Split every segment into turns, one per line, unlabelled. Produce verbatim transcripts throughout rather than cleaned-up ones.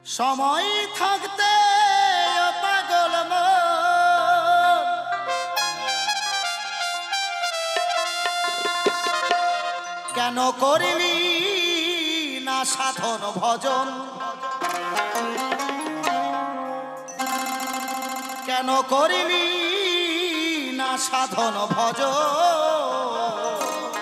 সময় থাকতে পাগল মন কেন করিলি না সাধন ভজন কেন করিলি না সাধন ভজন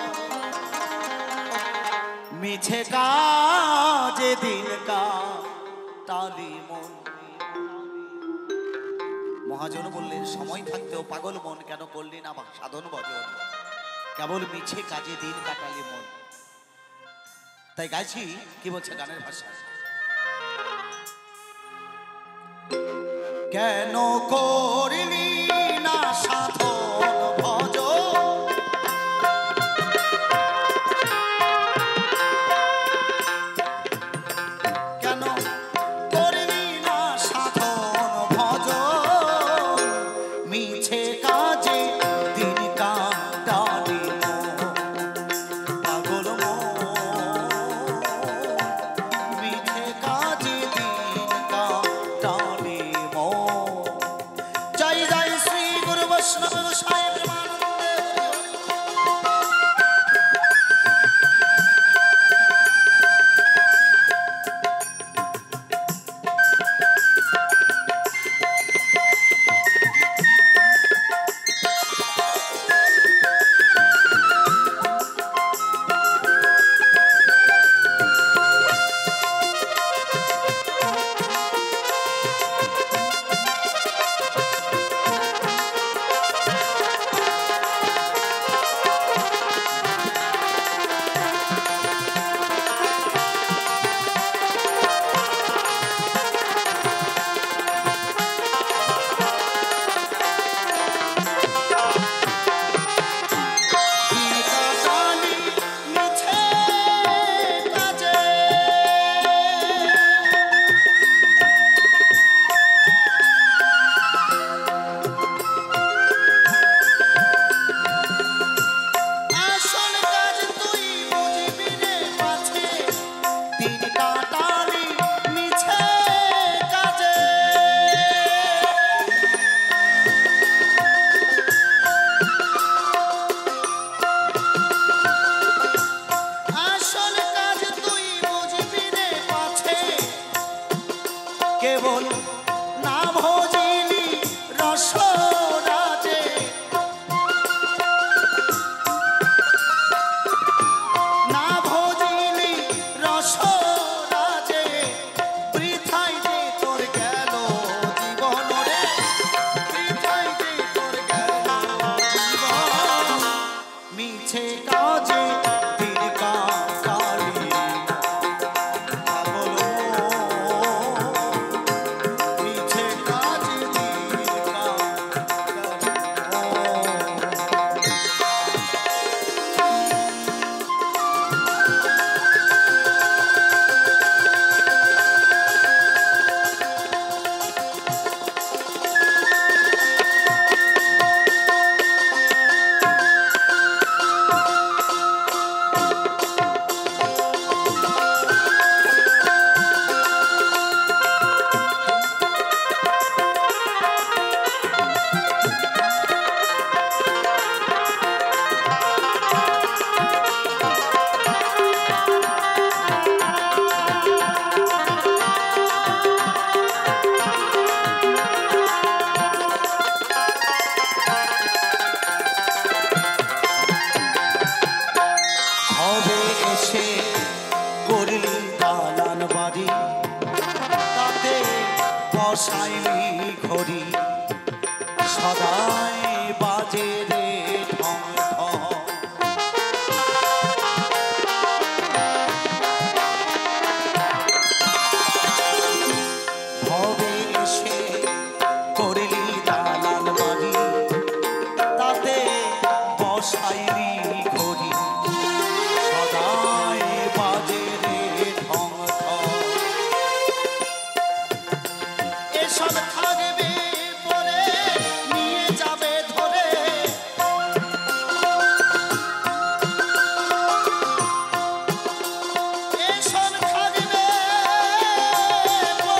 মিছে কাজে দিন কাটালি মন। মহাজন বললেন সময় থাকতেও পাগল মন কেন করলি না সাধন ভজন, কেবল মিছে কাজে দিন কাটালি মন। তাই গাইছি কি বলছে গানের ভাষায়, কেন করিলি না সাধন ভজন কেন করিলি না সাধন ভজন মিছে কাজে দিন কাটালি পাগল মিছে কাজে দিন কাটালি জয় জয় শ্রী গুরু বৈষ্ণব গোসাই প্রেমানন্দে। কেবল না ভজিলি রসরাজে না ভজিলি রসরাজে বৃথাই যে তোর গেল জীবন রে বৃথাই যে তোর গেল জীবন মিছে কাজে দিন কাটালি করলি দালান বাড়ি তাতে বসাইলি ঘড়ি সদাই বাজে রে ঢং ঢং ভবে এসে করলি দালান বাড়ি তাতে বসাইলি ঘড়ি সদাই বাজে রে ঢং ঢং এসব থাকবে পরে নিয়ে যাবে ধরে এসব থাকবে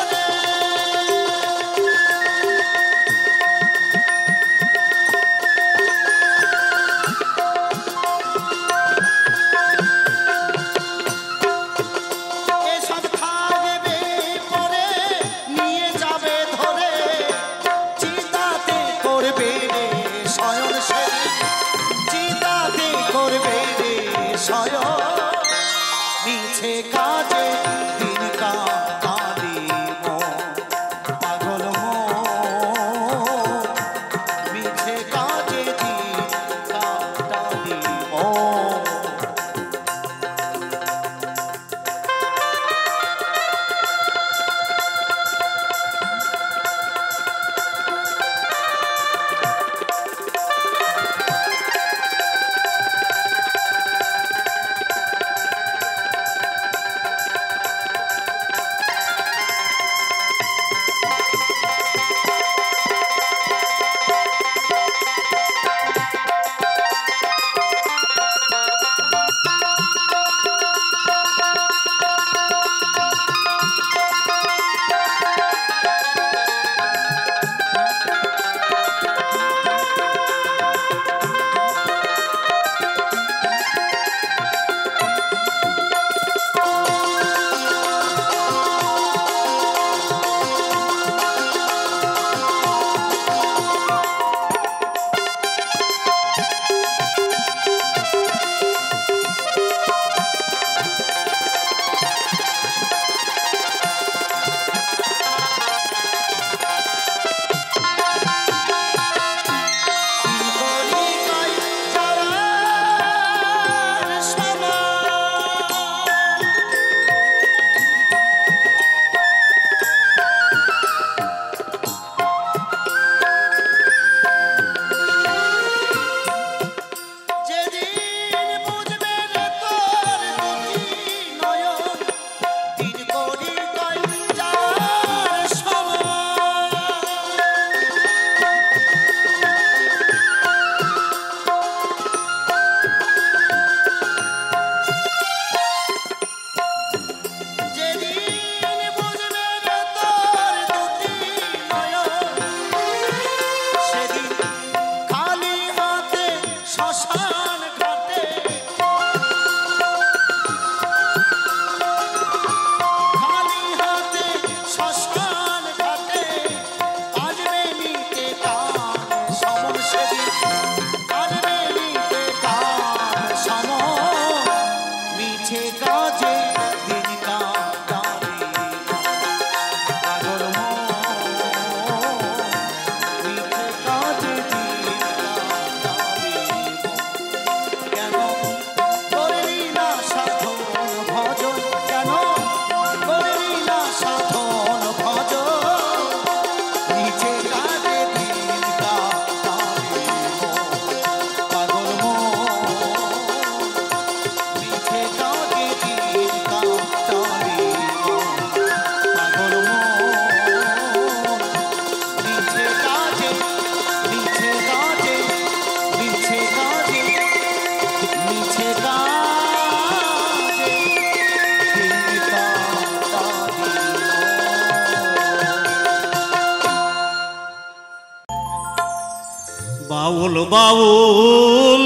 বাউল বাউল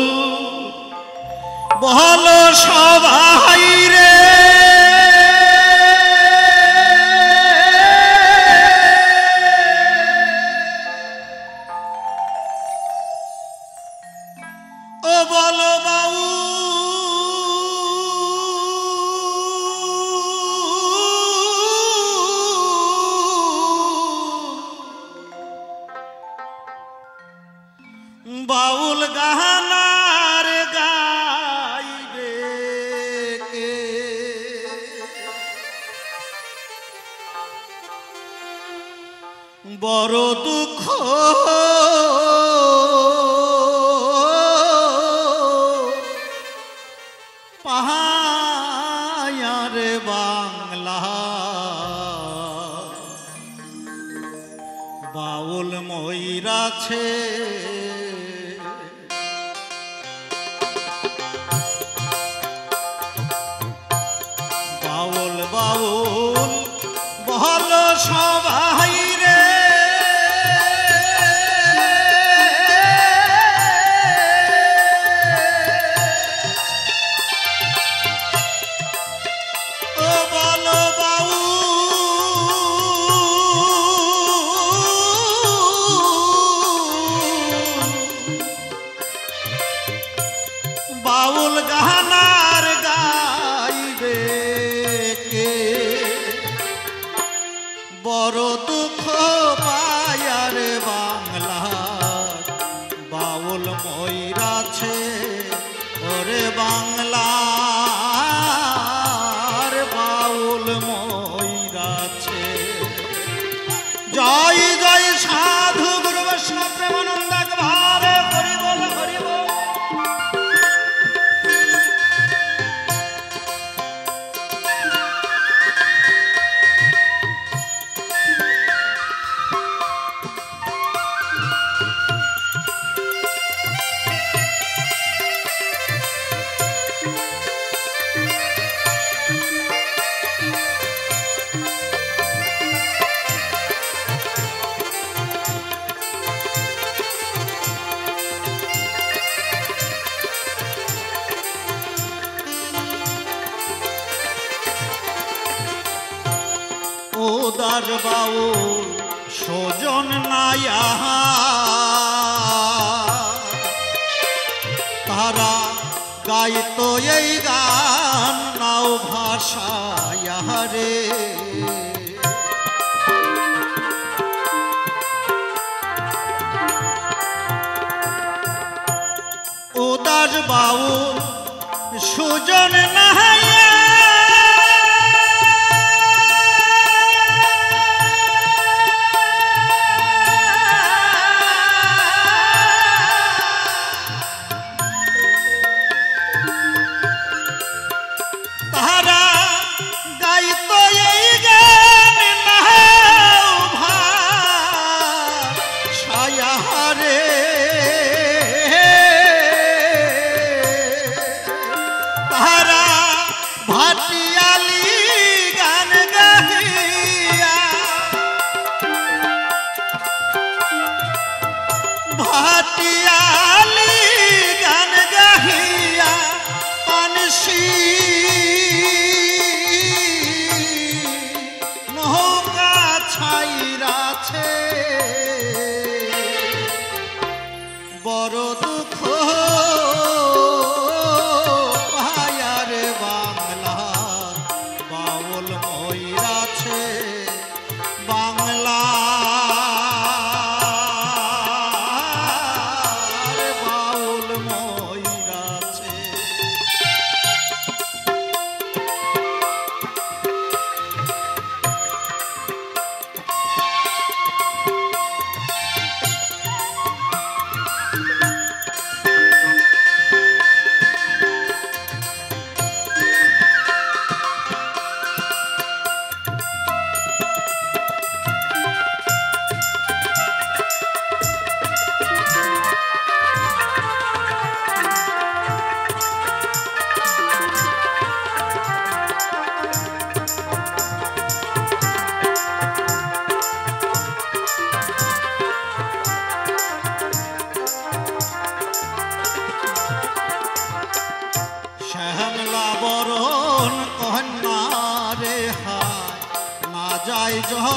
বল সবাই রে, ও বল বাউল বাউল গাহানার গাইবে কে, বড় দুঃখ পাহায়ার বাংলা, বাউল ময়রাছে বাউল বাউল বল সবাই রে, ও বল বাউল বাউল গাহানার গাইবে কে, বড় দুঃখ পায়ার বাংলা, বাউল ময়রাছে ওরে বাংলার বাউল ময়রাছে। জয় জয় সাধু গুরু বৈষ্ণব প্রেমানন্দ ভারে হরি বল হরি বল। উদার বাউল সজন নায়া তারা গাইতো এই গান নাও ভাষায় রে, উদার বাউল সুজন নায়া ভাটিয়ালি গান গাহিয়া পানসি নৌকা ছাইরাছে, বড় দুঃখ পায়ার বাংলা, বাউল ময়রাছে বাংলা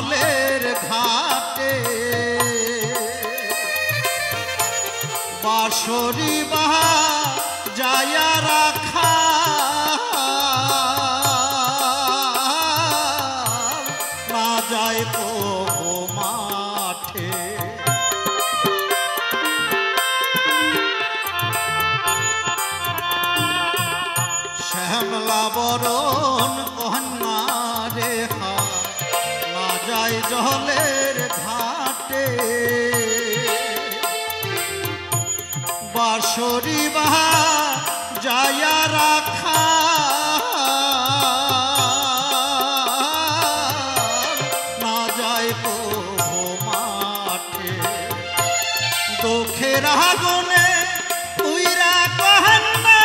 জলের ঘাটে বাঁশরি বাহা যায়া রাখা না যায় প্রভু মাঠে শ্যামলা বরণ কন্যা রেখা না যায় জলের ঘাটে বাঁশরি বাহা যায়া রাখা না যায় প্রভু মাঠে দুঃখের আগুনে উইরা কন্যা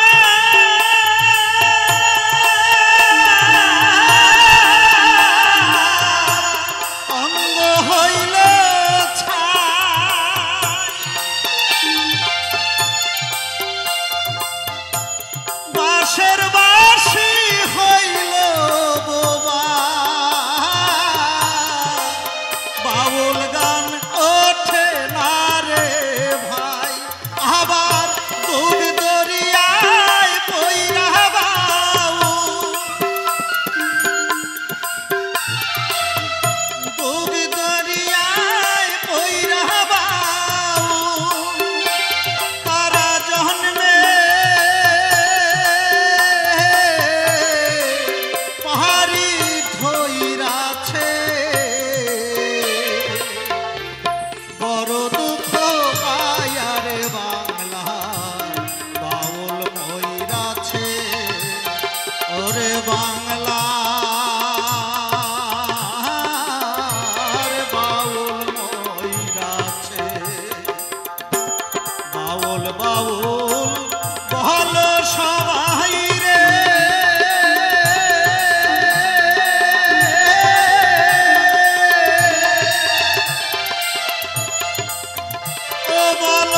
অঙ্গ হইল বাঁশের বাঁশি হইল বোবা বাউল গান ওঠে না রে ভাই আবার দুধ দরিয়ায় পইরা বাউল দুধ দরিয়ায় পইরা বাউল তারা জন্মে পাহাড়ি ধইরাছে বড় দুঃখ পায়ারে বাংলা বাউল ময়রাছে ওরে বাংলা বাউল ময়রাছে বাউল বাউল বল সবাই রে ও বল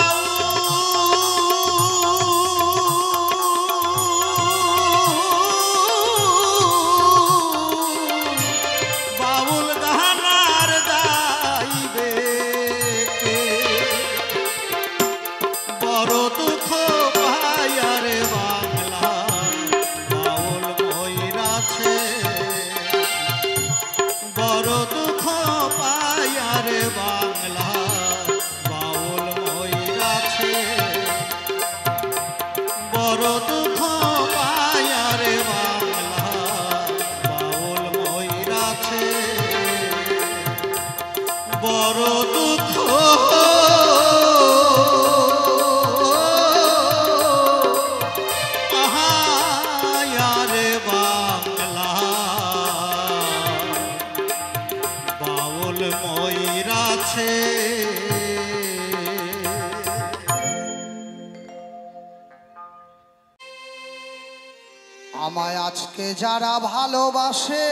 বাউল গানার যাইবে কে বড় দুঃখ পায়ারে বাংলা বাউল ময়রাছে বড় দুঃখ পায়ারে বাংলা বাউল ময়রাছে বড় দুঃখ পায়ারে বাংলা বাউল ময়রাছে বড় দুঃখ আহায়ারে বাংলা বাউল ময়রাছে
আমায় আজকে যারা ভালোবাসে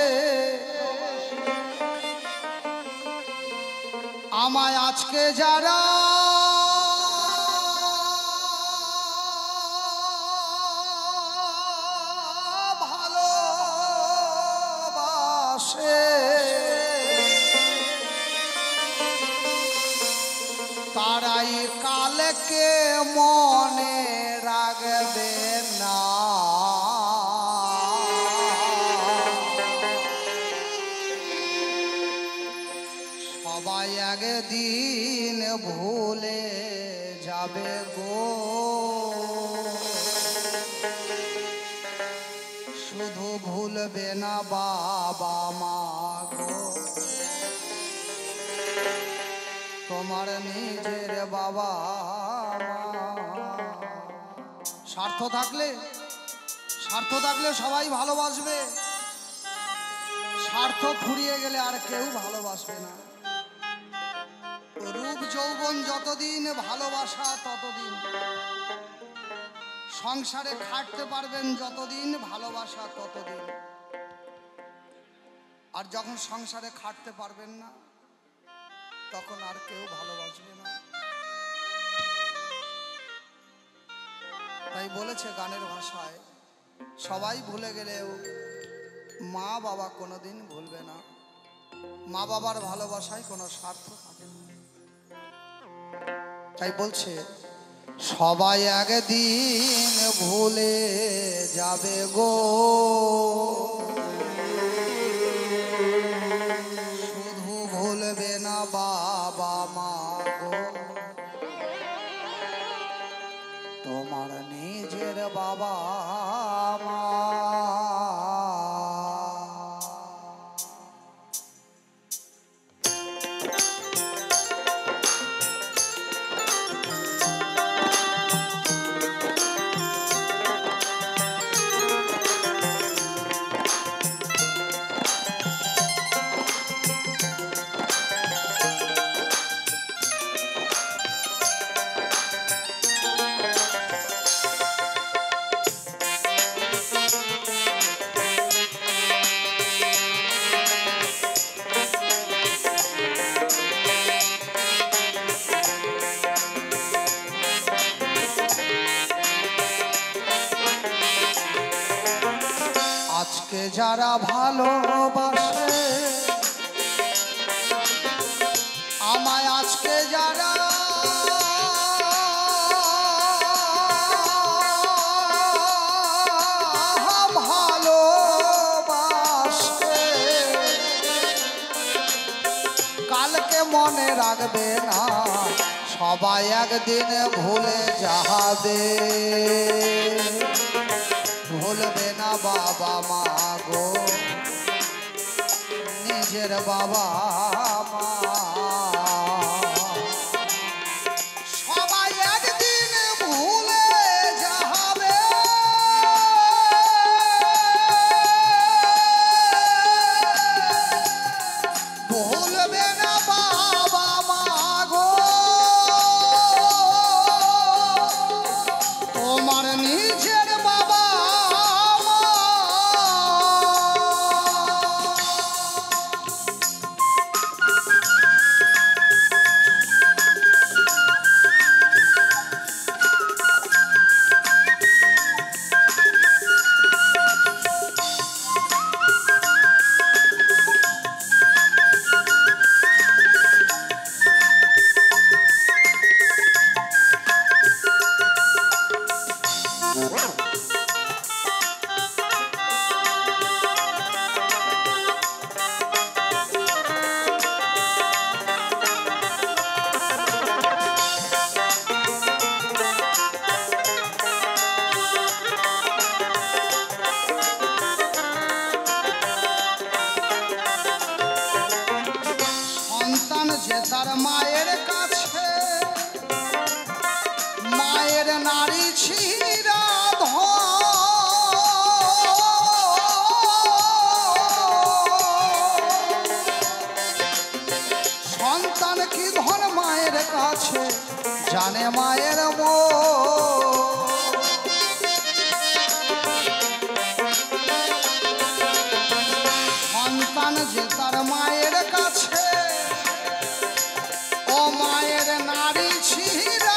আমায় আজকে যারা ভালোবাসে তারাই কালকে মনে রাখবে না সবাই একদিন ভুলে যাবে গো শুধু ভুলবে না বাবা মা গো তোমার নিজের বাবা মা স্বার্থ থাকলে স্বার্থ থাকলে সবাই ভালোবাসবে স্বার্থ ফুরিয়ে গেলে আর কেউ ভালোবাসবে না রূপ যৌবন যতদিন ভালোবাসা ততদিন সংসারে খাটতে পারবেন যতদিন ভালোবাসা ততদিন আর যখন সংসারে খাটতে পারবেন না তখন আর কেউ ভালোবাসবে না তাই বলেছে গানের ভাষায় সবাই ভুলে গেলেও মা বাবা কোনোদিন ভুলবে না মা বাবার ভালোবাসায় কোনো স্বার্থ থাকে না। তাই বলছে সবাই একদিন ভুলে যাবে গো, শুধু ভুলবে না বাবা মা গো, তোমার নিজের বাবা মা। আজকে যারা ভালোবাসে আমায়, আজকে যারা ভালোবাসে কালকে মনে রাখবে না, সবাই একদিন ভুলে যাবে, ভুলবে না বাবা মা গো, নিজের বাবা মা। সবাই একদিন ভুলে যাবে, ভুলবে না বাবা মা গো, তোমার নিজের বাবা। যে তার মায়ের কাছে মায়ের নারী ছিরা সন্তান কি ধন মায়ের কাছে জানে মায়ের মোহ, সন্তান যে তার মায়ের কাছে ও মায়ের নারী ছিরা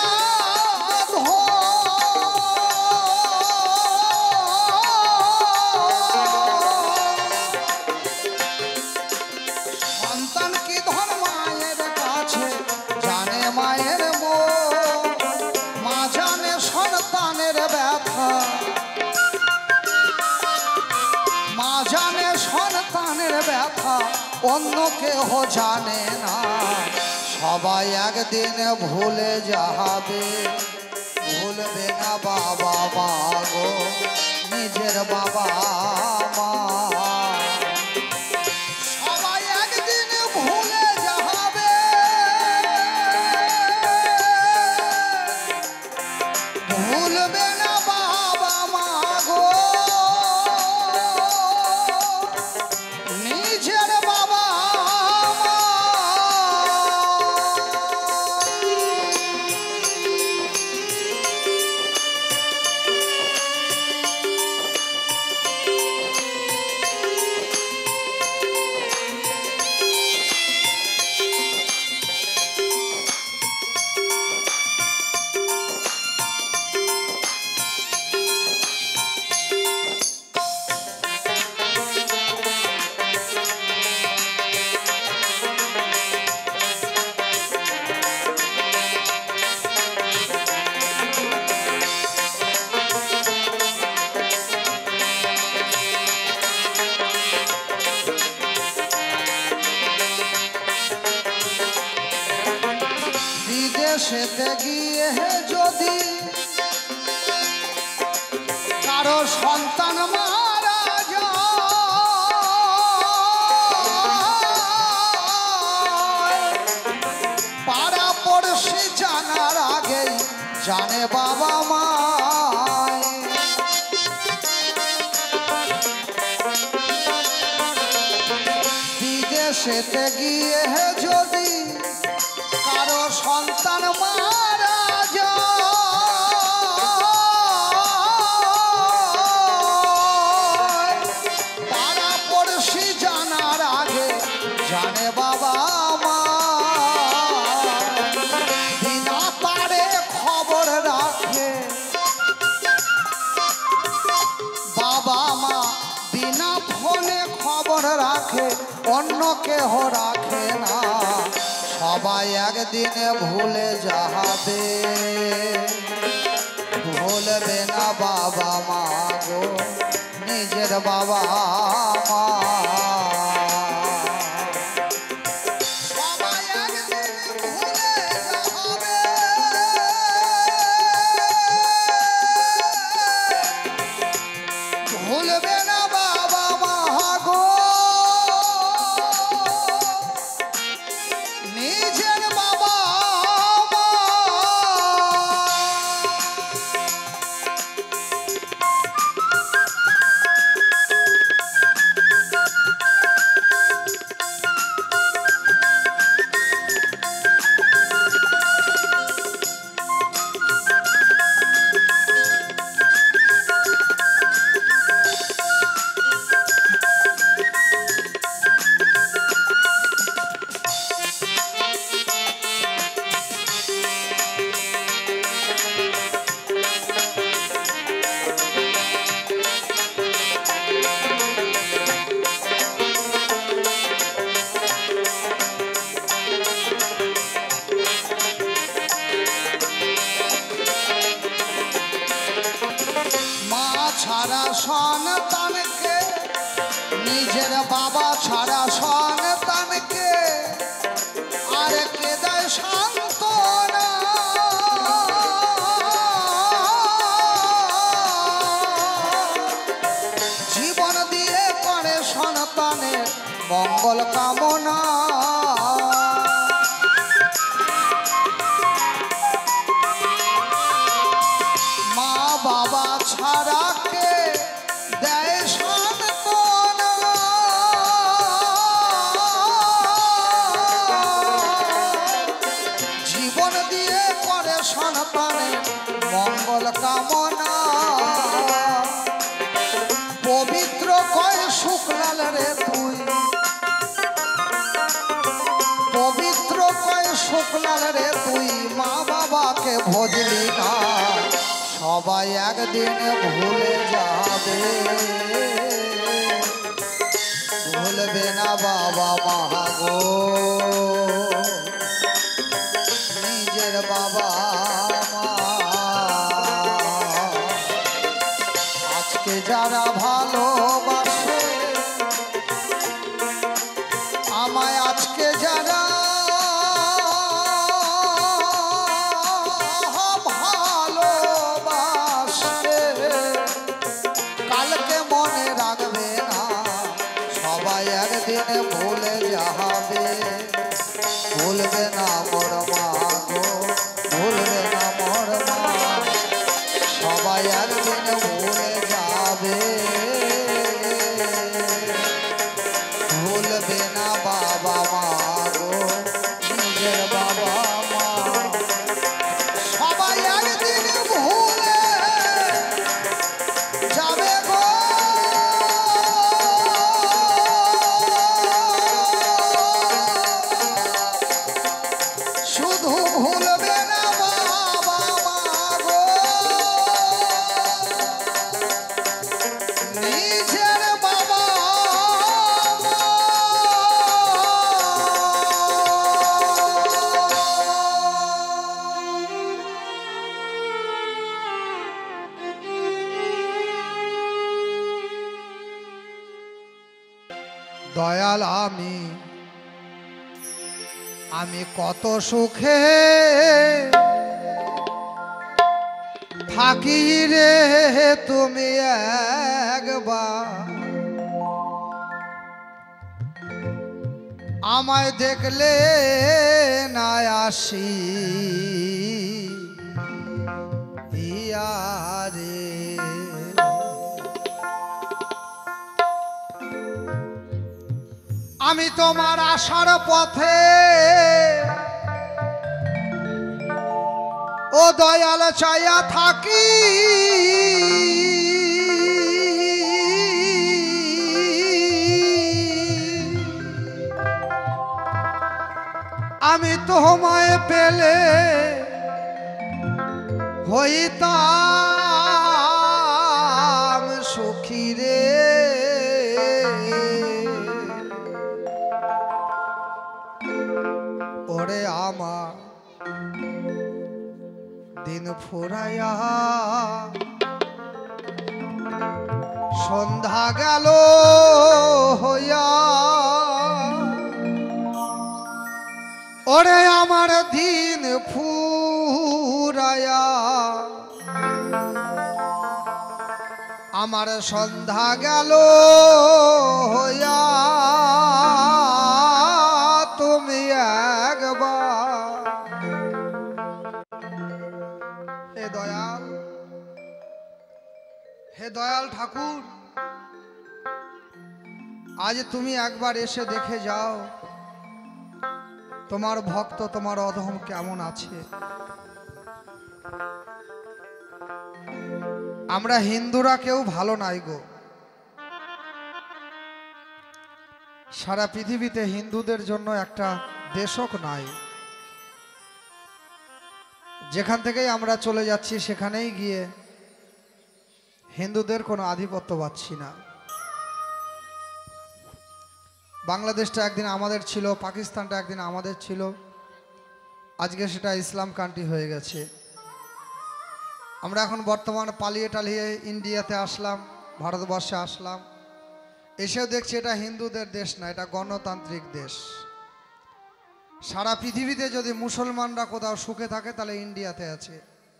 সন্তান কি ধন মায়ের কাছে জানে মায়ের মোহ, মা জানে সন্তানের ব্যথা, মা জানে সন্তানের ব্যথা, অন্য কেহ জানে না। সবাই একদিন ভুলে যাবে, ভুলবে না বাবা মা গো, নিজের বাবা মা। সবাই একদিন ভুলে যাবে, ভুলবে না বাবা মা গো, নিজের বাবা। বিদেশেতে গিয়ে যদি কারো সন্তান মারা যায়, পাড়া পড়শি জানার আগেই জানে বাবা মায়। বিদেশেতে গিয়ে যদি কারো সন্তান মারা যায়, পাড়া পড়শি জানার আগে জানে বাবা মা। বিনা তারে খবর রাখে বাবা মা, বিনা ফোনে খবর রাখে, অন্য কেহ রাখে না। সবাই একদিনে ভুলে যাবে, ভুলবে না বাবা মা গো নিজের বাবা মা। সবাই একদিন ভুলে যাবে, ভুলবে না বাবা মা গো নিজের বাবা মা। মা ছাড়া সন্তানকে, নিজের বাবা ছাড়া সন্তানকে আর কে দেয় সান্ত্বনা। জীবন দিয়ে করে সন্তানের মঙ্গল কামনা। মা বাবা ছাড়া কে দেয় সান্ত্বনা। জীবন দিয়ে করে সন্তানের মঙ্গল কামনা। পবিত্র কয় শুক্লাল রে তুই, পবিত্র কয় শুক্লাল রে তুই, মা বাবাকে ভজলি না। সবাই একদিন ভুলে যাবে, ভুলবে না বাবা মা গো নিজের বাবা মা। আজকে যারা ভালোবাসে আমায়, আজকে যারা ভালোবাসে কালকে মনে রাখবে না। সবাই একদিন ভুলে যাবে, ভুলবে না মোর মা গো, ভুলবে না মোর মা। সবাই একদিন ভুলে যাবে, ভুলবে না বাবা মা গো নিজের বাবা মা। সবাই একদিন ভুলে যাবে গো, শুধু ভুলবে না বাবা মা গো নিজের বাবা মা। দয়াল আমি আমি কত সুখে থাকি রে তুমি একবার আমায় দেখলে না আসি রে আমি তোমার আশার পথে ও দয়াল চাইয়া থাকি আমি তোমায় পেলে হইতাম সুখী রে ওরে আমার দিন ফুরাইয়া সন্ধ্যা গেল হইয়া ওরে আমার দিন ফুরাইয়া আমার সন্ধ্যা গেল হইয়া তুমি একবার হে দয়াল হে দয়াল ঠাকুর আজ তুমি একবার এসে দেখে যাও তোমার ভক্ত তোমার অধম কেমন আছে। আমরা হিন্দুরা কেউ ভালো নাই গো, সারা পৃথিবীতে হিন্দুদের জন্য একটা দেশক নাই। যেখান থেকেই আমরা চলে যাচ্ছি সেখানেই গিয়ে হিন্দুদের কোনো আধিপত্য পাচ্ছি না। বাংলাদেশটা একদিন আমাদের ছিল, পাকিস্তানটা একদিন আমাদের ছিল, আজকে সেটা ইসলাম কান্ট্রি হয়ে গেছে। আমরা এখন বর্তমান পালিয়ে টালিয়ে ইন্ডিয়াতে আসলাম, ভারতবর্ষে আসলাম, এসেও দেখছি এটা হিন্দুদের দেশ না, এটা গণতান্ত্রিক দেশ। সারা পৃথিবীতে যদি মুসলমানরা কোথাও সুখে থাকে তাহলে ইন্ডিয়াতে আছে।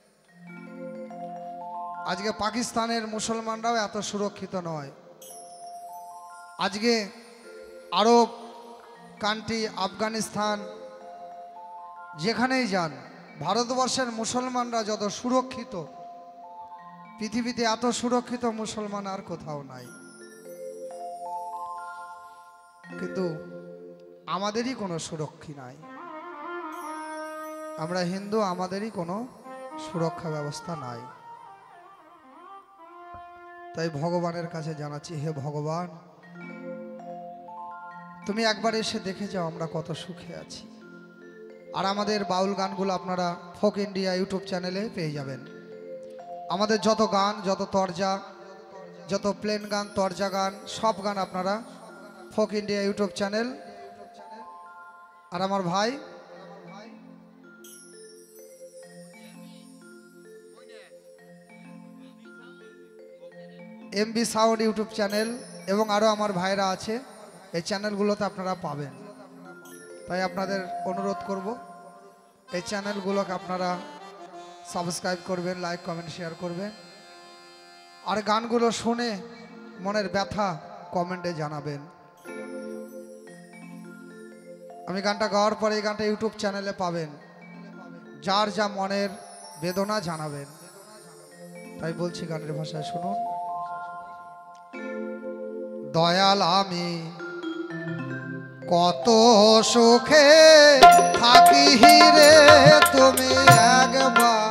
আজকে পাকিস্তানের মুসলমানরাও এত সুরক্ষিত নয়। আজকে আরব কান্ট্রি, আফগানিস্তান, যেখানেই যান, ভারতবর্ষের মুসলমানরা যত সুরক্ষিত, পৃথিবীতে এত সুরক্ষিত মুসলমান আর কোথাও নাই। কিন্তু আমাদেরই কোনো সুরক্ষা নাই। আমরা হিন্দু, আমাদেরই কোনো সুরক্ষা ব্যবস্থা নাই। তাই ভগবানের কাছে জানাচ্ছি, হে ভগবান, তুমি একবার এসে দেখে যাও আমরা কত সুখে আছি। আর আমাদের বাউল গানগুলো আপনারা ফোক ইন্ডিয়া ইউটিউব চ্যানেলে পেয়ে যাবেন। আমাদের যত গান, যত তরজা, যত প্লেন গান, তরজা গান, সব গান আপনারা ফোক ইন্ডিয়া ইউটিউব চ্যানেল। আর আমার ভাই এমবি সাউন্ড ইউটিউব চ্যানেল এবং আরও আমার ভাইরা আছে, এই চ্যানেলগুলোতে আপনারা পাবেন। তাই আপনাদের অনুরোধ করব, এই চ্যানেলগুলোকে আপনারা সাবস্ক্রাইব করবেন, লাইক কমেন্ট শেয়ার করবেন। আর গানগুলো শুনে মনের ব্যথা কমেন্টে জানাবেন। আমি গানটা গাওয়ার পরে এই গানটা ইউটিউব চ্যানেলে পাবেন, যার যা মনের বেদনা জানাবেন। তাই বলছি গানের ভাষায় শুনুন। দয়াল আমি কত সুখে থাকি রে তুমি একবার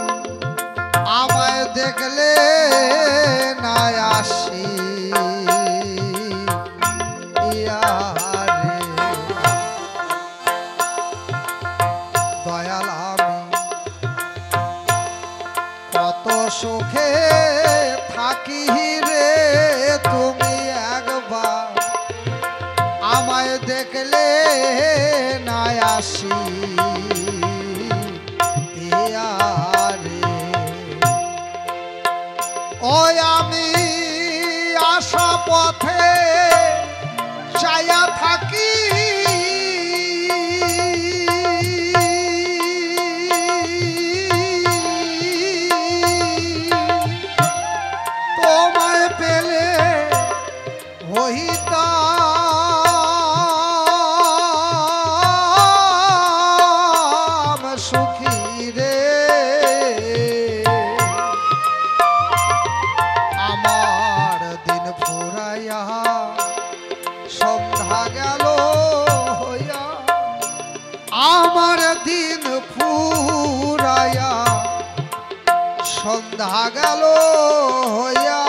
আমায় দেখলে না আসি রে। দয়াল আমি কত সুখে থাকি রে তুমি একবার আমায় দেখলে না আসি রে। ওই আমি আশা পথে চাইয়া থাকি বাঁধা গেল হইয়া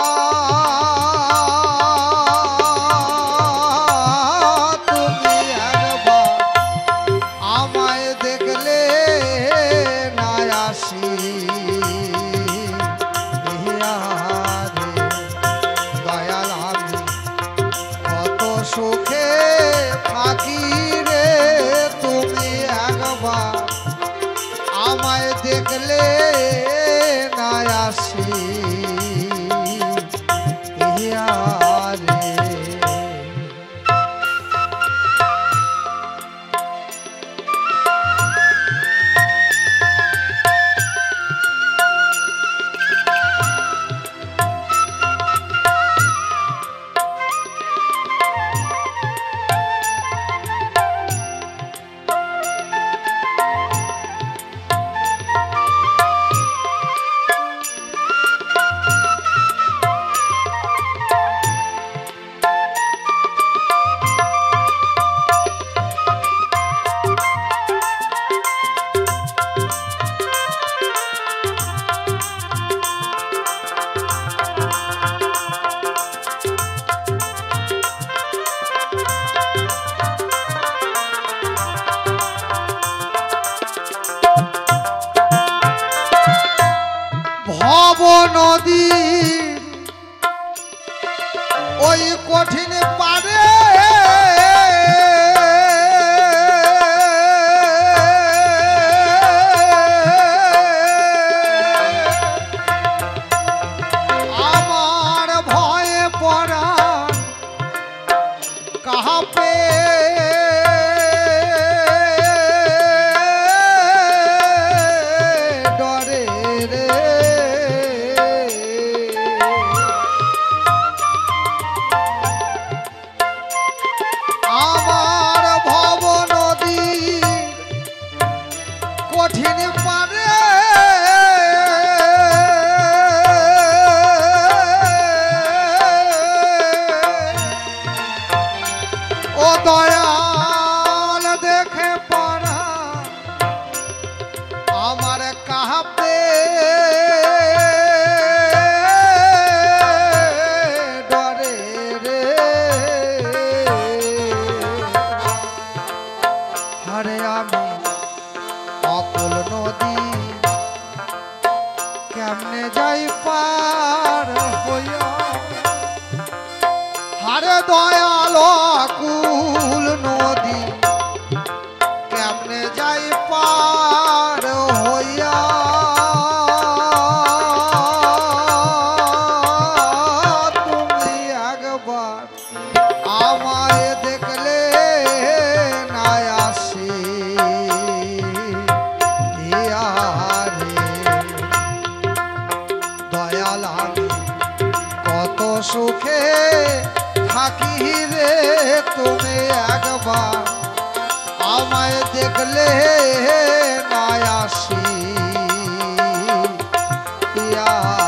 তুমি একবার আমায় দেখলে না আসি দয়াল আমি কত সুখে থাকি রে তুমি একবার আমায় দেখলে না আসি রে। ভব নদীর ওই কঠিন পারে আমার ভয়ে পড়া কাহাপে ডরে রে আমার ভব নদী কঠিন পারে ও দয়াল দেখে পড়া আমার কাহাপে ডরে রে হারে আমি অকুল নদী কেমনে যাই পার হইয়া হারে দয়াল অকুল নদী কেমনে যাই পার হইয়া তুমি একবার আমায় দেখলে না আসি রে দয়াল আমি কত সুখে থাকি রে তুমি একবার আমায় দেখলে না আসি রে।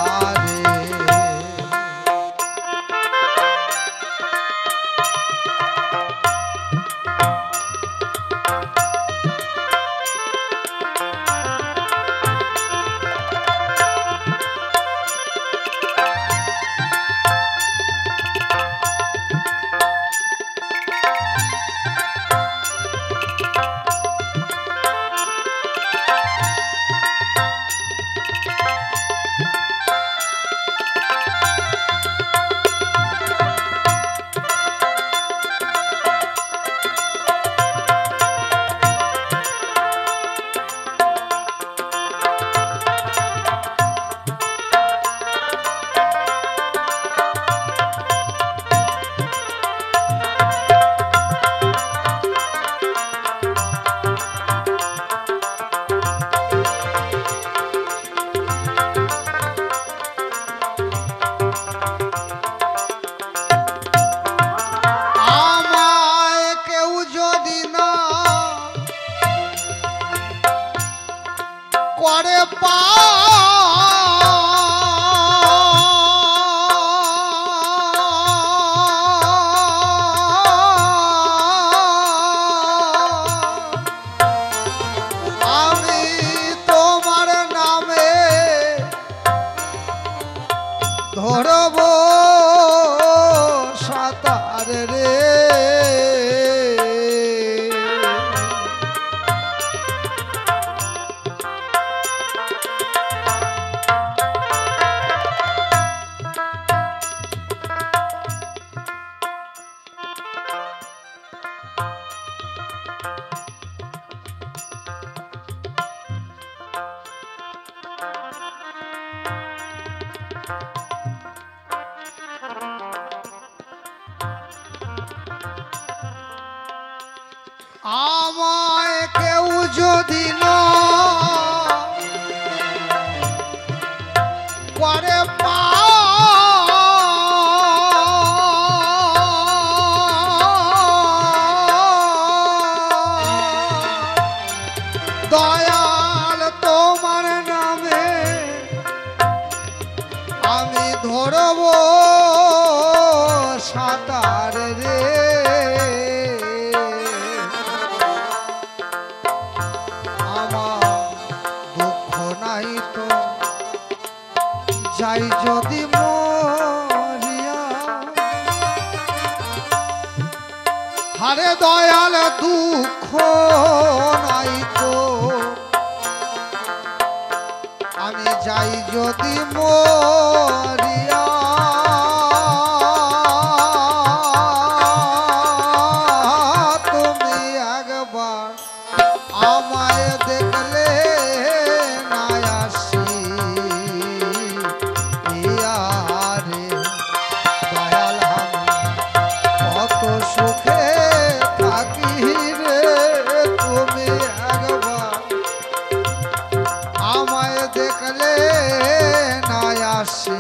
করে পা আমি তোমার নামে আমায় কেউ যদি না করে পা দয়াল তোমার নামে আমি ধরব সাঁতার রে আমার দুঃখ নাই তো যাই যদি মরিয়া হারে দয়াল দুঃখ নাই তো আমি যাই যদি মরিয়া তুমি একবার আমায় দেখলে না আসি ইয়ারে দয়াল আমি কত সুখে থাকি রে তুমি একবার আমায় দেখলে না আসি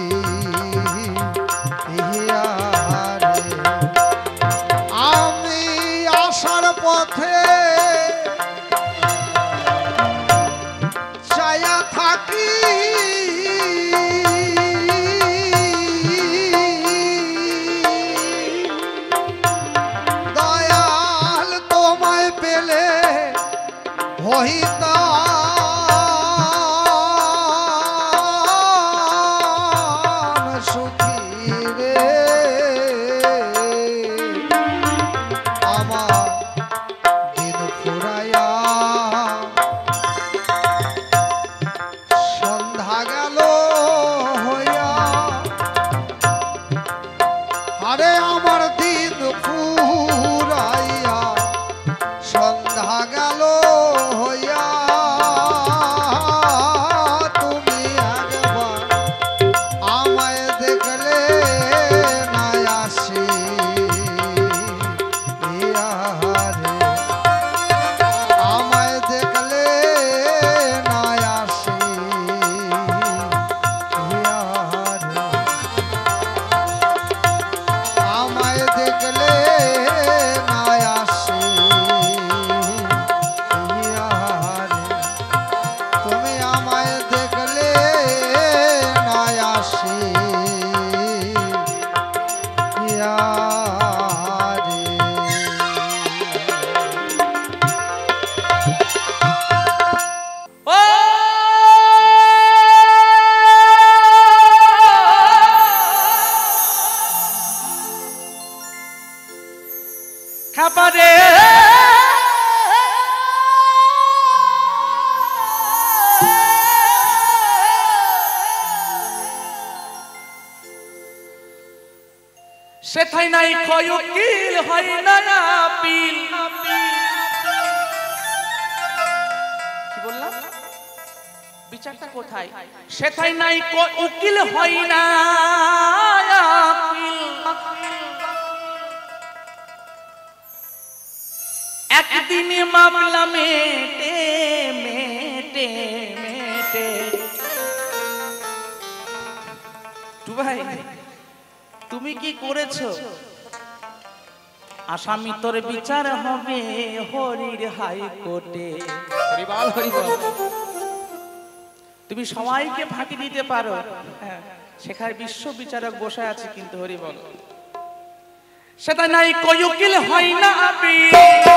ইয়ারে আমি আসার পথে ছায়া থাকি দয়াল তোমায় পেলে হইতা সুখী রে আমার দিন ফুরাইয়া সন্ধ্যা গেল হইয়া আরে আমার দিন ফুরাইয়া সন্ধ্যা গেল হইয়া তুমি একবার আমায় দেখলে না আসি ইয়ারে আমায় দেখলে না আসি ইয়ারে আমায় দেখলে না আসি ইয়ারে তুমি আমায় দেখলে না আসি ইয়ারে
ও খাবারে সেথায় নাই কয়কিল হয় না পিল কি বললাম বিচারটা কোথায় সেথায় নাই উকিল হয় না আপিল একদিন মামলা মেটে মেটে মেটে টু ভাই তুমি কি করেছো আসামি তোর বিচার হবে হরির হাইকোর্টে হরিবল হরিবল তুমি সবাইকে ফাঁকি দিতে পারো হ্যাঁ, সেখানে বিশ্ব বিচারক বসে আছে কিন্তু হরিবল সেটা নাই কয়ুকিল হয় না আপিল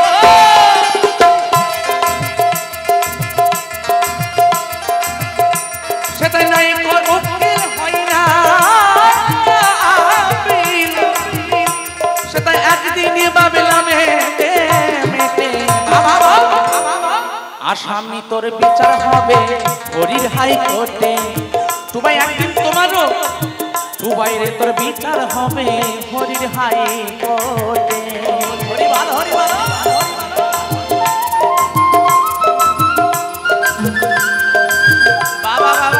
সেটা নাই কয়ুকিল হয় না আপিল সেটা একদিনই ভাবলাম মেটে মেটে আসামি তোর বিচার হবে হরির হাইকোর্টে তুমি একদিন তোমারও দুবাইরে তোর বিচার হবে হরির হাইকোর্টে হরি ভালো হরি ভালো বাবা বাবা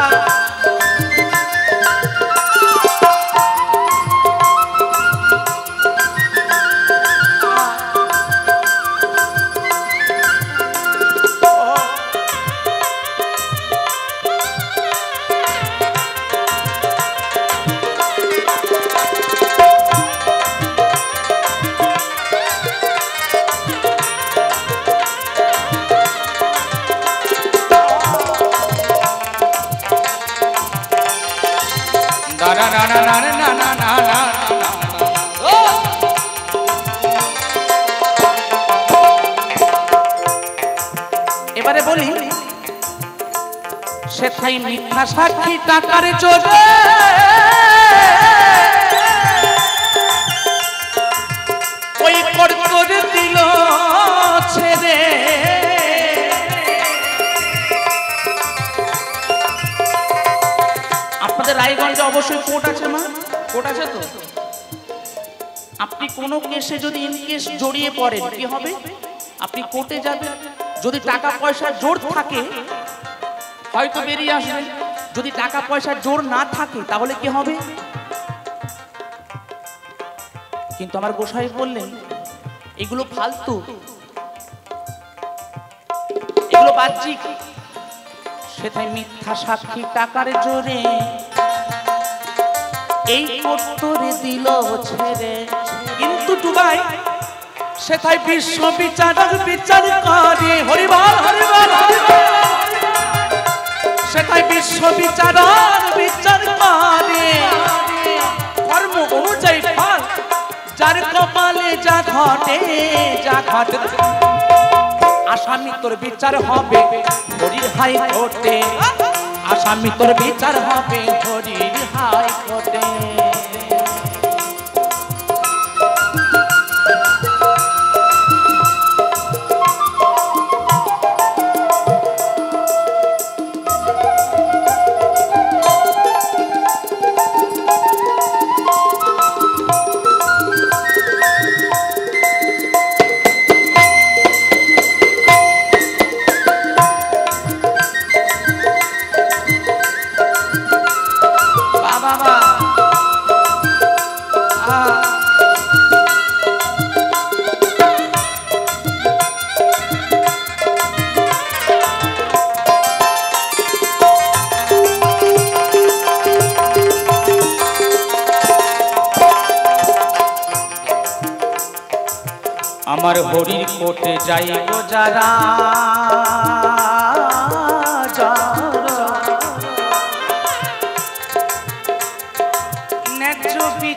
এবারে বলি সেথাই মিথ্যা সাক্ষী টাকার জোরে ওই কর্তর দিল ছেড়ে আপনাদের রায়গঞ্জে অবশ্যই কোর্ট আছে মা কোর্ট আছে তো আপনি কোনো কেসে যদি ইনকেস জড়িয়ে পড়েন কি হবে আপনি কোর্টে যাবেন যদি টাকা পয়সার জোর থাকে হয়তো বেরিয়ে আসবেন যদি টাকা পয়সার জোর না থাকে তাহলে কি হবে কিন্তু আমার গোসাই বললেন এগুলো ফালতু এগুলো বাহ্যিক সেটাই মিথ্যা সাক্ষী টাকার জোরে এই কর্তরে দিল ছেড়ে কিন্তু ডুবাই সেটাই বিশ্ব বিচারক বিচার করে হরিবল হরিবল সেটাই বিশ্ব বিচারক বিচার করে কর্ম অনুযায়ী ফল যার কপালে যা ঘটে যা ঘটে আসামি তোর বিচার হবে হরির হাইকোর্টে আসামি তোর বিচার হবে হরির হাইকোর্টে আমার হরির কোটে যাইব যারা ন্যায্য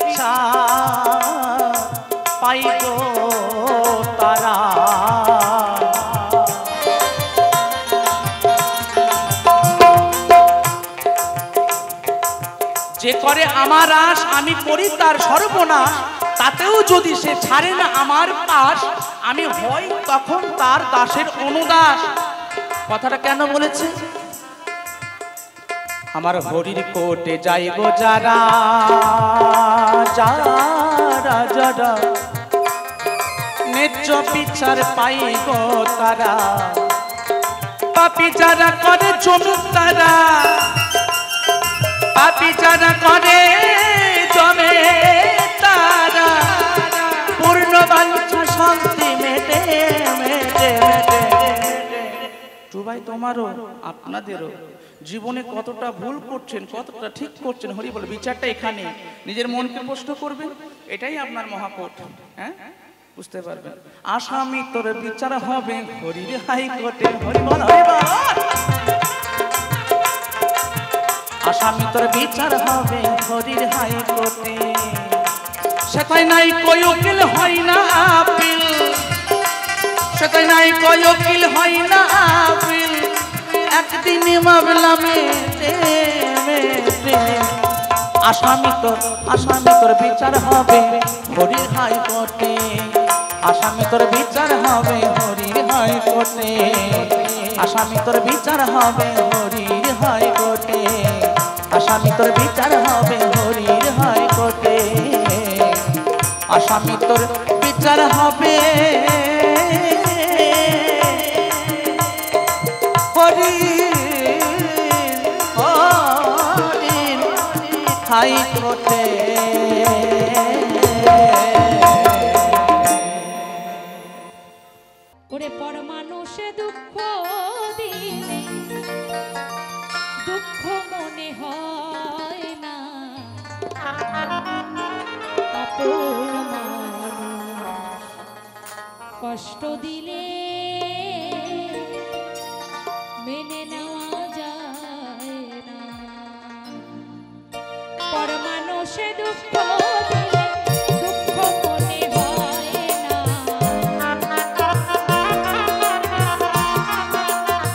বিচার পাইব তারা যে করে আমার আশ আমি করি তার সর্বনাশ তাতেও যদি সে ছাড়ে না আমার পাশ আমি হই তখন তার দাসের অনুদাস কথাটা কেন বলেছে আমার হরির কোটে যাইব যারা যারা যারা ন্যায্য বিচার পাইব তারা পাপী যারা করে জমুক তারা পাপী যারা করে জমে তারা পূর্ণ বাঞ্ছা শান্তি মেটে মেটে মেটে তো ভাই তোমারও আপনাদেরও জীবনে কতটা ভুল করছেন কতটা ঠিক করছেন হরি বল বিচারটা এখানে নিজের মনকে প্রশ্ন করবেন এটাই আপনার মহাকোর্ট হ্যাঁ বুঝতে পারবেন আসামি তোর বিচার হবে হরির হাইকোর্টে হরি বল হরি বল আসামি তোর বিচার হবে হরির হাইকোর্টে সেটাই নাই কই উকিল হয় না আপিল সেটাই নাই কই উকিল হয় না আপিল একদিন মামলা মেটে মেটে আসামি তোর আসামি তোর বিচার হবে হরির হাইকোর্টে আসামি তোর বিচার হবে হরির হাইকোর্টে আসামি তোর বিচার হবে হরির হাইকোর্টে আসামি তোর বিচার হবে হরির হাইকোর্টে আসামি তোর বিচার হবে হরির হরির হাইকোর্টে
ওরে পরমানুষে দুঃখ দিলে দুঃখ মনে হয় না আপন মানুষ কষ্ট দিলে মেনে নেওয়া যায় না পরমানুষে দুঃখ দিলে দুঃখ মনে হয় না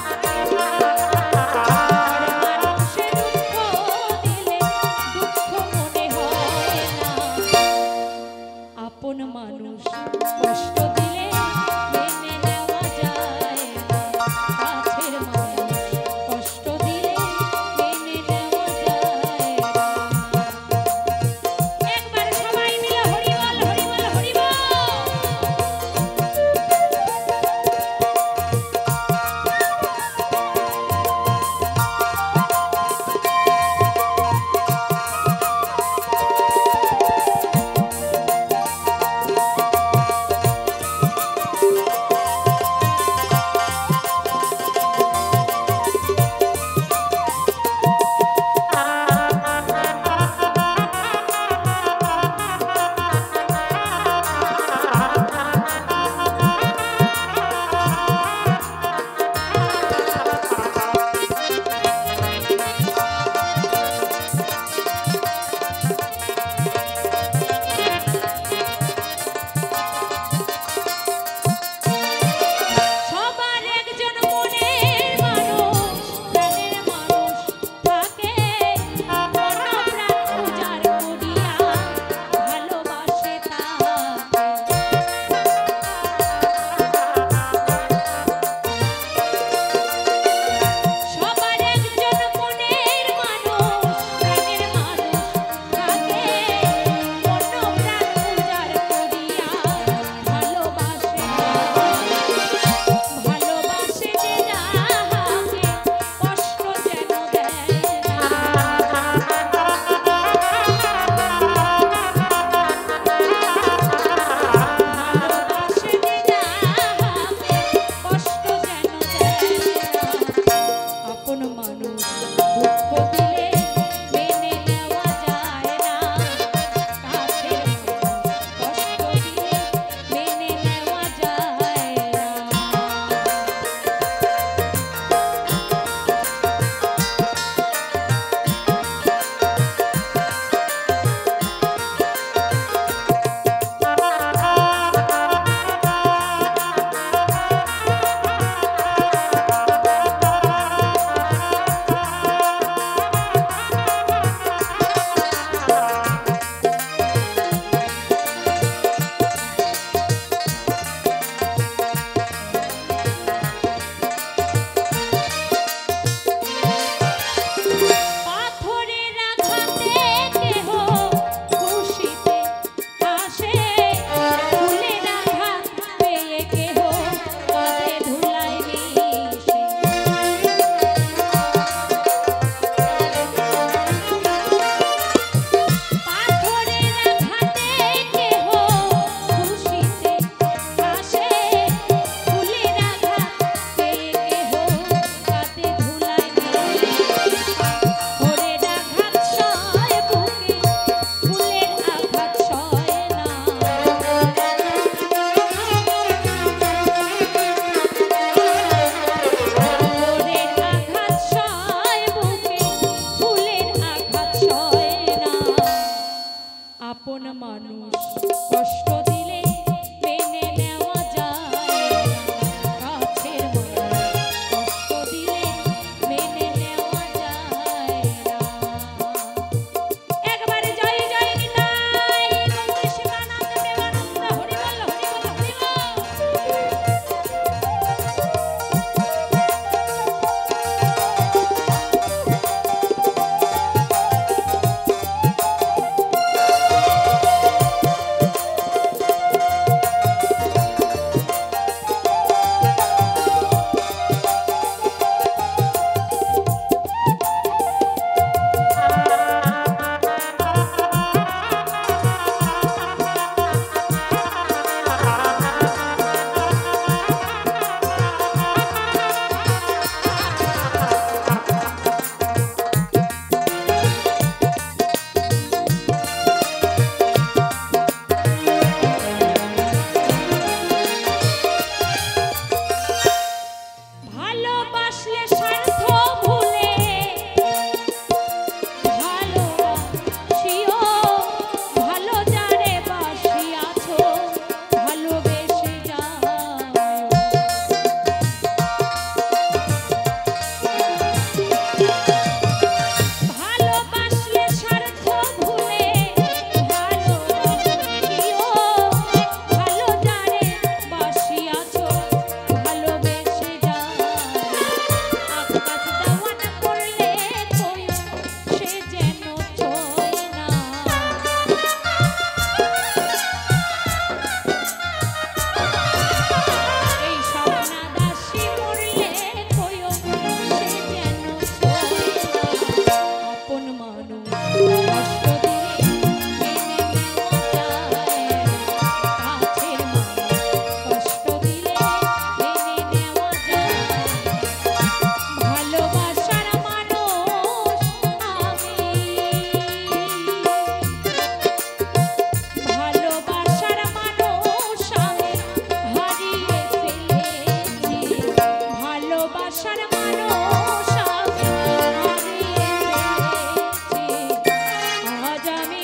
ভালোবাসার মানুষ আমি হারিয়েছি। আজ আমি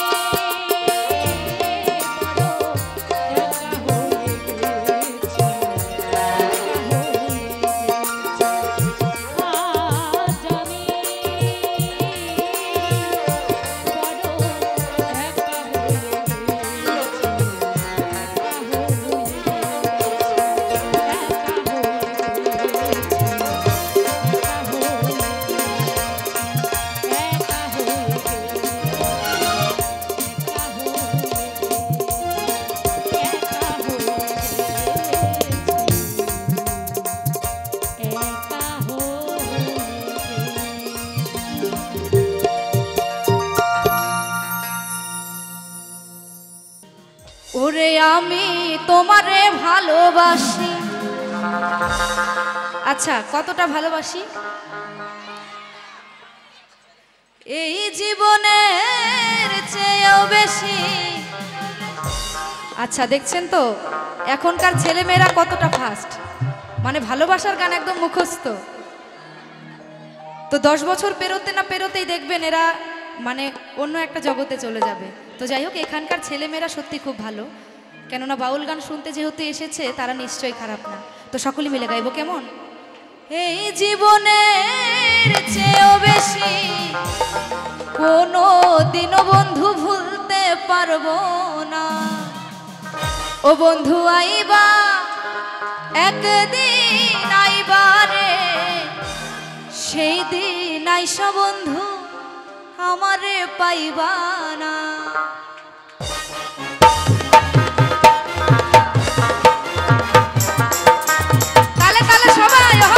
বড় একা হয়ে গেছি, একা হয়ে গেছি। আজ আমি
ওরে আমি তোমারে ভালোবাসি। আচ্ছা, কতটা ভালোবাসি? এই জীবনের চেয়েও বেশি। আচ্ছা, দেখছেন তো এখনকার ছেলেমেয়েরা কতটা ফাস্ট, মানে ভালোবাসার গান একদম মুখস্থ। তো দশ বছর পেরোতে না পেরোতেই দেখবেন এরা মানে অন্য একটা জগতে চলে যাবে। তো যাই হোক, এখানকার ছেলেমেয়েরা সত্যি খুব ভালো, কেননা বাউল গান শুনতে যেহেতু এসেছে তারা নিশ্চয়ই খারাপ না। তো সকলে মিলে গাইবো কেমন? এই জীবনের চেয়েও বেশি কোনো দিনও বন্ধু ভুলতে পারবো না। ও বন্ধু আইবা একদিন আইবারে, সেই দিন আইসা বন্ধু আমারে পাইবা না। তালে তালে সবাই হো।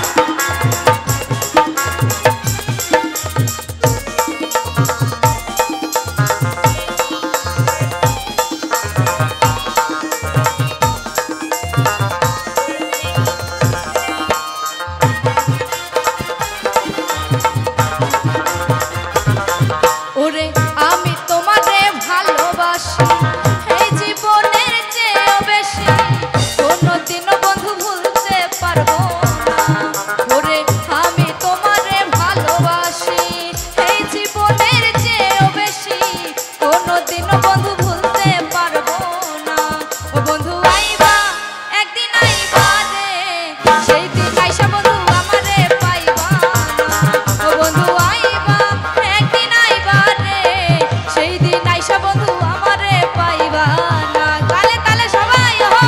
ওরে আমি তোমারে ভালোবাসি, এই জীবনের চেয়েও বেশি কোনোদিনও বন্ধু ভুলতে পারবো না। ওরে আমি তোমারে ভালোবাসি, এই জীবনের চেয়েও বেশি কোনোদিনও বন্ধু ভুলতে পারবো না। ও বন্ধু আইবা একদিন আইবা রে, সেই দিন আইসা বন্ধু আমারে পাইবা না। ও বন্ধু আইবা একদিন আইবা রে, সেই দিন আইসা বন্ধু আমারে পাইবা না। তালে তালে সবাই হো।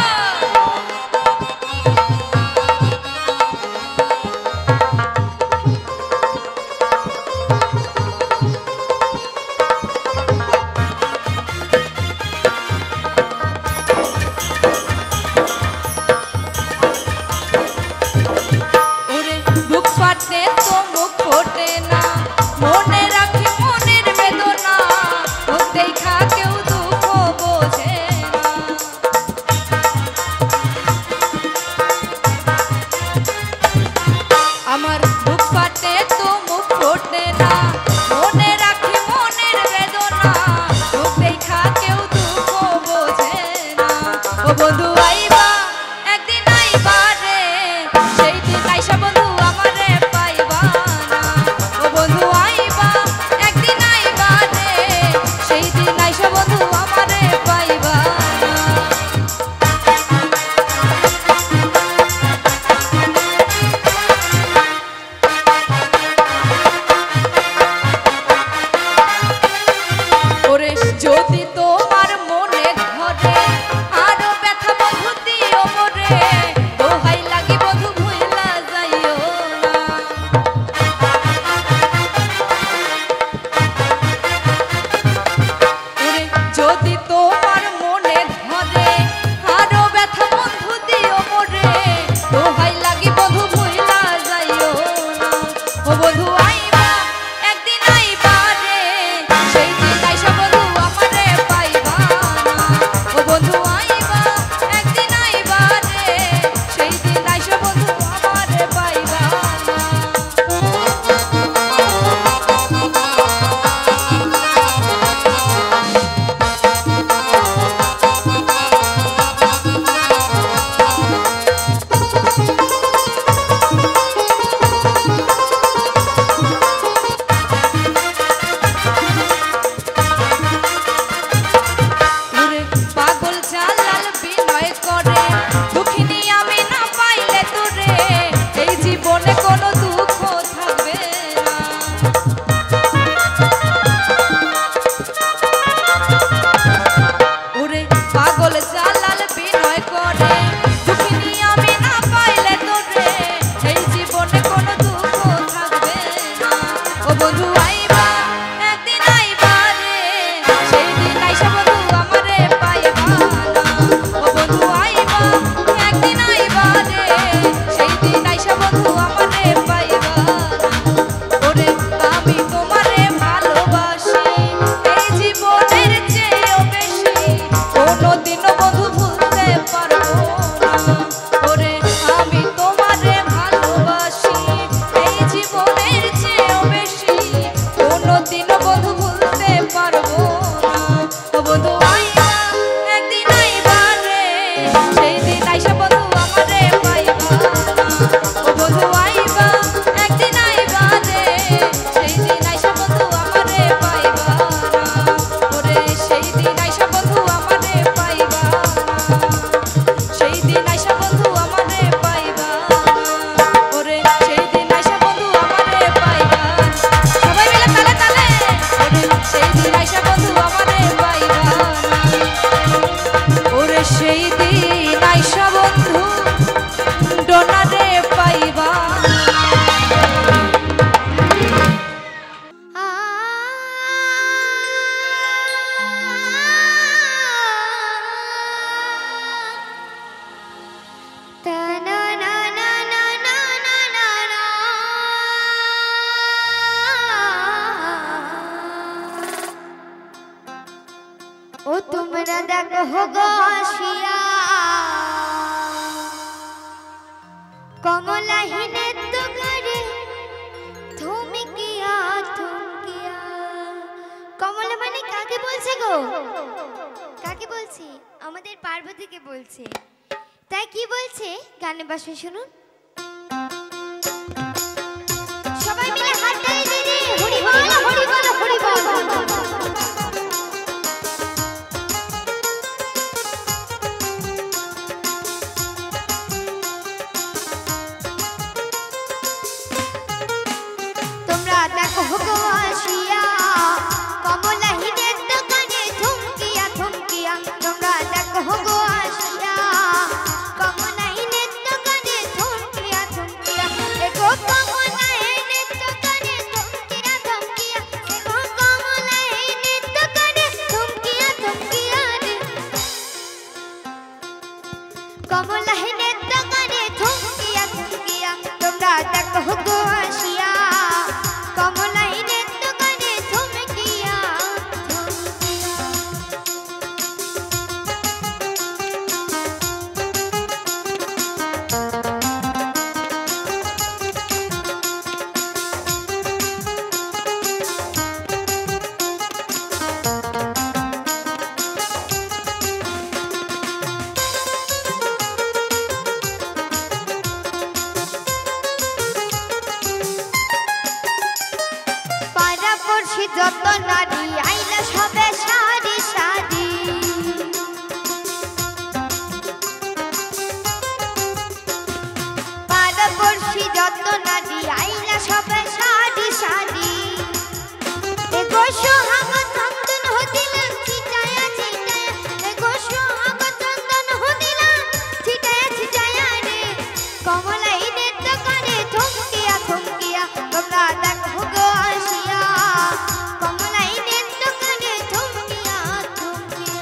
দেখো গো আসিয়া কমলাহীনের তো করে থমকিয়া থমকিয়া। কমলা মানে কাকে বলছে গো? কাকে বলছে? আমাদের পার্বতীকে বলছে। তাই কি বলছে গানে বাসে শুনুন। সবাই মিলে হাত তালি দিয়ে দিই, হরি বল হরি বল হরি বল। তোমরা দেখো গো আসিয়া কমলাহীনের দোকানে থমকিয়া থমকিয়া। তোমরা দেখো গো আসিয়া কমলাহীনের দোকানে থমকিয়া থমকিয়া। এগো কমলাহীনের দোকানে থমকিয়া থমকিয়া। এগো কমলাহীনের দোকানে থমকিয়া থমকিয়া রে। কমলাহীনের দোকানে থমকিয়া থমকিয়া। তোমরা দেখো গো আসিয়া কমলাহীনের দোকানে থমকিয়া থমকিয়া। পাড়াপড়শি যত নারী আইলা সবে সারি সারি। পাড়াপড়শি যত নারী আইলা সবে সারি সারি। এগো সোহাগ চন্দন হদিলা ছিটায়া ছিটায়া। এগো সোহাগ চন্দন হদিলা ছিটায়া ছিটায়া রে। কমলাহীনের দোকানে থমকিয়া থমকিয়া। তোমরা দেখো গো আসিয়া কমলাহীনের দোকানে থমকিয়া থমকিয়া।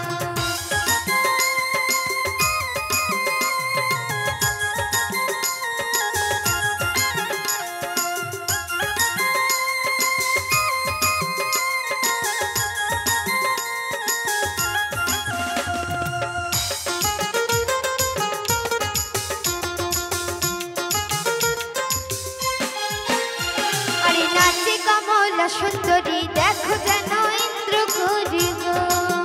আরে নাচে কমলা সুন্দরী দেখো যেন ইন্দ্র করি গো।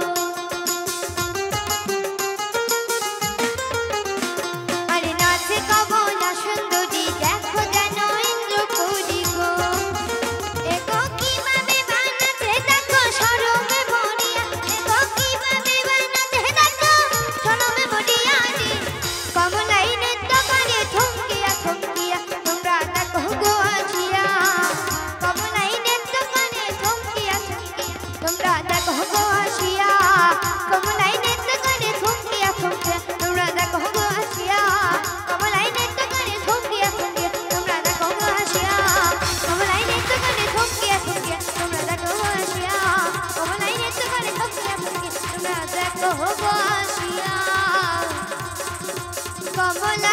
আরে নাচে কমলা সুন্দরী দেখো যেন ইন্দ্র করি গো। এগো কিভাবে বানাতে দেখো শরমে মরিয়া। এগো কিভাবে বানাতে দেখো শরমে মরিয়া রে। কমলাহীনের দোকানে থমকিয়া থমকিয়া। তোমরা দেখো গো আসিয়া কমলাহীনের দোকানে থমকিয়া থমকিয়া। তোমরা দেখো গো আসিয়া কমলাহীনের দোকানে থমকিয়া থমকিয়া। তোমরা দেখো গো আসিয়া কমলাহীনের দোকানে থমকিয়া থমকিয়া। তোমরা দেখো গো আসিয়া কমলাহীনের দোকানে থমকিয়া থমকিয়া। তোমরা দেখো গো আসিয়া কমলাহীনের দোকানে থমকিয়া থমকিয়া। তোমরা দেখো গো আসিয়া কমলা